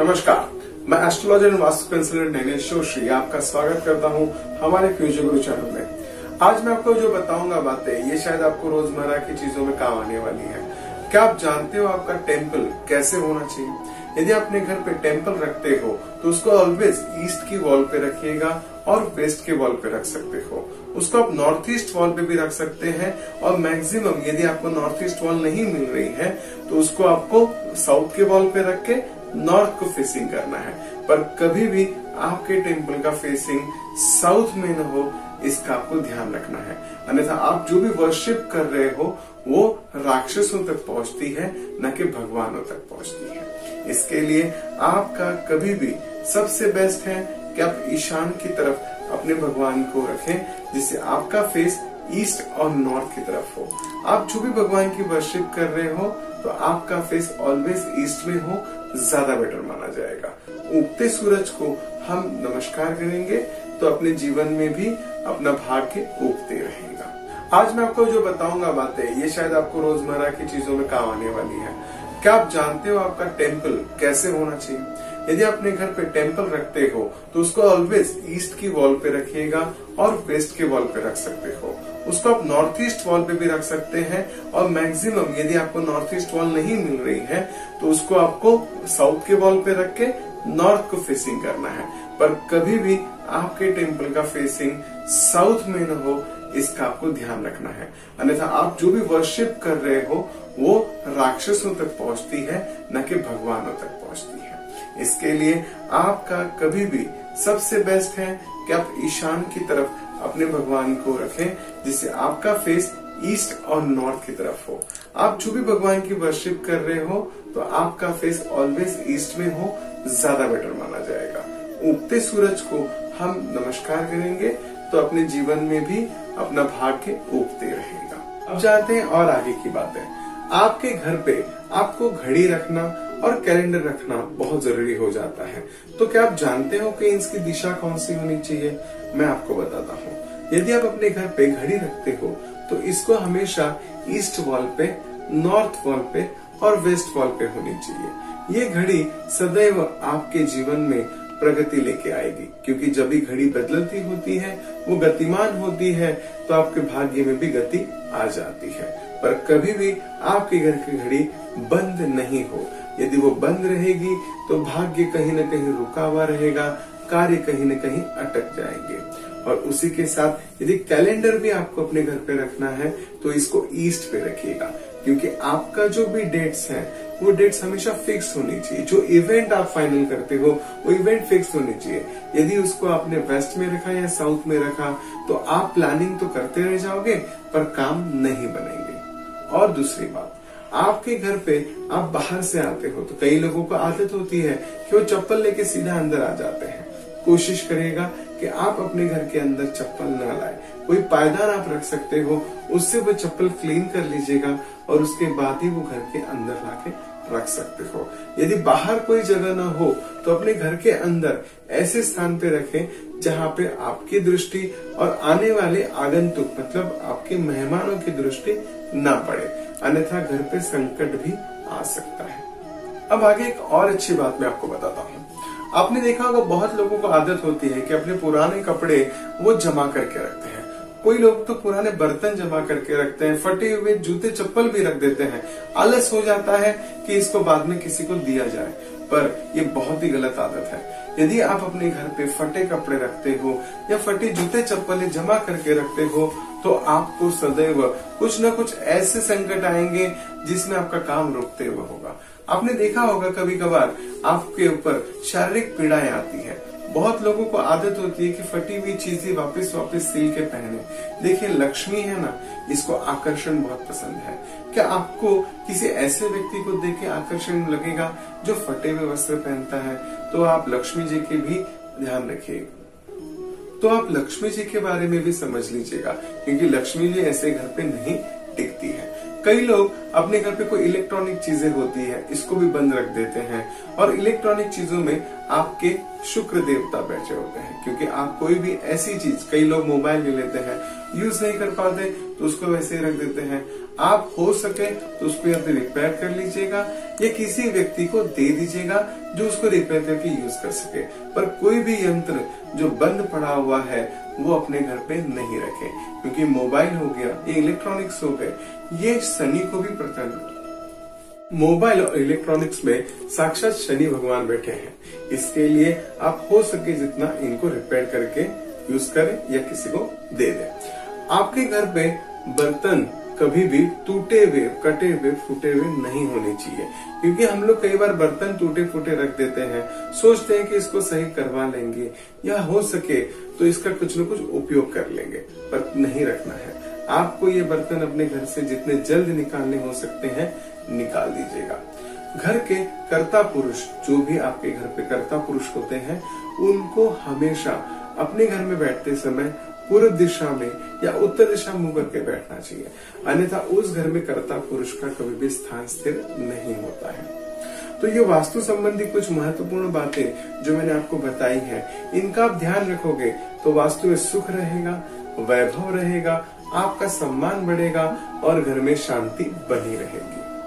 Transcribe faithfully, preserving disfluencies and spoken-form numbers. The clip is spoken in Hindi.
नमस्कार, मैं astrologer and vastu consultant Nainesh Joshi आपका स्वागत करता हूं हमारे फ्यूचर गुरु चैनल में। आज मैं आपको जो बताऊंगा बातें ये शायद आपको रोजमर्रा की चीजों में काम आने वाली है। क्या आप जानते हो आपका टेम्पल कैसे होना चाहिए? यदि आप अपने घर पे टेम्पल रखते हो तो उसको ऑलवेज ईस्ट की वॉल पे रखिएगा और वेस्ट के वॉल पे रख सकते हो। उसको आप नॉर्थ ईस्ट वॉल पे भी रख सकते हैं और मैक्सिमम यदि आपको नॉर्थ ईस्ट वॉल नहीं मिल रही है तो उसको आपको साउथ के वॉल पे रख के नॉर्थ को फेसिंग करना है। पर कभी भी आपके टेम्पल का फेसिंग साउथ में न हो, इसका आपको ध्यान रखना है। अन्यथा आप जो भी वर्शिप कर रहे हो वो राक्षसों तक पहुंचती है, न कि भगवानों तक पहुंचती है। इसके लिए आपका कभी भी सबसे बेस्ट है कि आप ईशान की तरफ अपने भगवान को रखें, जिससे आपका फेस ईस्ट और नॉर्थ की तरफ हो। आप जो भी भगवान की वर्शिप कर रहे हो तो आपका फेस ऑलवेज ईस्ट में हो, ज्यादा बेटर माना जाएगा। उगते सूरज को हम नमस्कार करेंगे तो अपने जीवन में भी अपना भाग्य उगते रहेगा। आज मैं आपको जो बताऊंगा बातें ये शायद आपको रोजमर्रा की चीजों में काम आने वाली है। क्या आप जानते हो आपका टेम्पल कैसे होना चाहिए? यदि आप अपने घर पे टेम्पल रखते हो तो उसको ऑलवेज ईस्ट की वॉल पे रखिएगा और वेस्ट के वॉल पे रख सकते हो। उसको आप नॉर्थ ईस्ट वॉल पे भी रख सकते हैं और मैक्सिमम यदि आपको नॉर्थ ईस्ट वॉल नहीं मिल रही है तो उसको आपको साउथ के वॉल पे रख के नॉर्थ को फेसिंग करना है। पर कभी भी आपके टेम्पल का फेसिंग साउथ में न हो, इसका आपको ध्यान रखना है। अन्यथा आप जो भी वर्शिप कर रहे हो वो राक्षसों तक पहुंचती है, न कि भगवानों तक पहुंचती है। इसके लिए आपका कभी भी सबसे बेस्ट है कि आप ईशान की तरफ अपने भगवान को रखें, जिससे आपका फेस ईस्ट और नॉर्थ की तरफ हो। आप जो भी भगवान की वर्शिप कर रहे हो तो आपका फेस ऑलवेज ईस्ट में हो, ज्यादा बेटर माना जाएगा। उगते सूरज को हम नमस्कार करेंगे तो अपने जीवन में भी अपना भाग्य उगते रहेगा। अब जाते हैं और आगे की बातें। आपके घर पे आपको घड़ी रखना और कैलेंडर रखना बहुत जरूरी हो जाता है। तो क्या आप जानते हो कि इसकी दिशा कौन सी होनी चाहिए? मैं आपको बताता हूँ। यदि आप अपने घर पे घड़ी रखते हो तो इसको हमेशा ईस्ट वॉल पे, नॉर्थ वॉल पे और वेस्ट वॉल पे होनी चाहिए। ये घड़ी सदैव आपके जीवन में प्रगति लेके आएगी, क्योंकि जब भी घड़ी बदलती होती है वो गतिमान होती है तो आपके भाग्य में भी गति आ जाती है। पर कभी भी आपके घर की घड़ी बंद नहीं हो। यदि वो बंद रहेगी तो भाग्य कहीं न कहीं रुका हुआ रहेगा, कार्य कहीं न कहीं अटक जाएंगे। और उसी के साथ यदि कैलेंडर भी आपको अपने घर पे रखना है तो इसको ईस्ट पे रखिएगा, क्योंकि आपका जो भी डेट्स हैं वो डेट्स हमेशा फिक्स होनी चाहिए। जो इवेंट आप फाइनल करते हो वो इवेंट फिक्स होनी चाहिए। यदि उसको आपने वेस्ट में रखा या साउथ में रखा तो आप प्लानिंग तो करते रह जाओगे पर काम नहीं बनेंगे। और दूसरी बात, आपके घर पे आप बाहर से आते हो तो कई लोगों को आदत होती है कि वो चप्पल लेके सीधा अंदर आ जाते हैं। कोशिश करिएगा कि आप अपने घर के अंदर चप्पल ना लाए। कोई पायदान आप रख सकते हो, उससे वो चप्पल क्लीन कर लीजिएगा और उसके बाद ही वो घर के अंदर लाके रख सकते हो। यदि बाहर कोई जगह ना हो तो अपने घर के अंदर ऐसे स्थान पे रखें जहाँ पे आपकी दृष्टि और आने वाले आगंतुक मतलब आपके मेहमानों की दृष्टि ना पड़े, अन्यथा घर पे संकट भी आ सकता है। अब आगे एक और अच्छी बात मैं आपको बताता हूँ। आपने देखा होगा बहुत लोगों को आदत होती है कि अपने पुराने कपड़े वो जमा करके रखते हैं। कोई लोग तो पुराने बर्तन जमा करके रखते हैं, फटे हुए जूते चप्पल भी रख देते हैं। आलस हो जाता है कि इसको बाद में किसी को दिया जाए, पर ये बहुत ही गलत आदत है। यदि आप अपने घर पे फटे कपड़े रखते हो या फटे जूते चप्पलें जमा करके रखते हो तो आपको सदैव कुछ न कुछ ऐसे संकट आएंगे जिसमें आपका काम रुकते हुए होगा। आपने देखा होगा कभी कभार आपके ऊपर शारीरिक पीड़ाएं आती है। बहुत लोगों को आदत होती है कि फटी हुई चीजें वापस वापस सिल के पहने। देखिए, लक्ष्मी है ना, इसको आकर्षण बहुत पसंद है। क्या आपको किसी ऐसे व्यक्ति को देख के आकर्षण लगेगा जो फटे हुए वस्त्र पहनता है? तो आप लक्ष्मी जी के भी ध्यान रखिएगा। तो आप लक्ष्मी जी के बारे में भी समझ लीजिएगा, क्योंकि लक्ष्मी जी ऐसे घर पे नहीं टिकती है। कई लोग अपने घर पे कोई इलेक्ट्रॉनिक चीजें होती है इसको भी बंद रख देते हैं, और इलेक्ट्रॉनिक चीजों में आपके शुक्र देवता बैठे होते हैं, क्योंकि आप कोई भी ऐसी चीज, कई लोग मोबाइल ले लेते हैं, यूज नहीं कर पाते तो उसको वैसे ही रख देते हैं। आप हो सके तो उसको या तो रिपेयर कर लीजिएगा या किसी व्यक्ति को दे दीजिएगा जो उसको रिपेयर करके यूज कर सके। पर कोई भी यंत्र जो बंद पड़ा हुआ है वो अपने घर पे नहीं रखें, क्योंकि मोबाइल हो गया, ये इलेक्ट्रॉनिक्स हो गए, ये शनि को भी प्रकट, मोबाइल और इलेक्ट्रॉनिक्स में साक्षात शनि भगवान बैठे हैं। इसके लिए आप हो सके जितना इनको रिपेयर करके यूज करें या किसी को दे दें। आपके घर पे बर्तन कभी भी टूटे हुए, कटे हुए, फूटे हुए नहीं होने चाहिए, क्योंकि हम लोग कई बार बर्तन टूटे फूटे रख देते हैं, सोचते हैं कि इसको सही करवा लेंगे या हो सके तो इसका कुछ न कुछ उपयोग कर लेंगे, पर नहीं रखना है। आपको ये बर्तन अपने घर से जितने जल्द निकालने हो सकते हैं निकाल दीजिएगा। घर के कर्ता पुरुष, जो भी आपके घर पे कर्ता पुरुष होते हैं, उनको हमेशा अपने घर में बैठते समय पूर्व दिशा में या उत्तर दिशा मुंह करके बैठना चाहिए, अन्यथा उस घर में कर्ता पुरुष का कभी भी स्थान स्थिर नहीं होता है। तो ये वास्तु संबंधी कुछ महत्वपूर्ण बातें जो मैंने आपको बताई हैं, इनका आप ध्यान रखोगे तो वास्तु में सुख रहेगा, वैभव रहेगा, आपका सम्मान बढ़ेगा और घर में शांति बनी रहेगी।